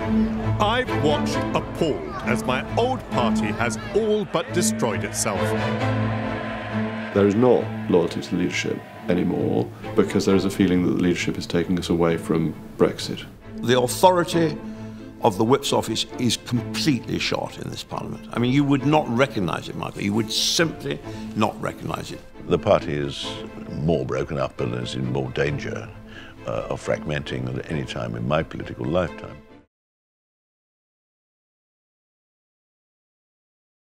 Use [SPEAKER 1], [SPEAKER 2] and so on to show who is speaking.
[SPEAKER 1] I've watched appalled as my old party has all but destroyed itself.
[SPEAKER 2] There is not loyalty to the leadership anymore because there is a feeling that the leadership is taking us away from Brexit.
[SPEAKER 3] The authority of the Whip's office is completely shot in this Parliament. I mean, you would not recognise it, Michael. You would simply not recognise it.
[SPEAKER 4] The party is more broken up and is in more danger of fragmenting than at any time in my political lifetime.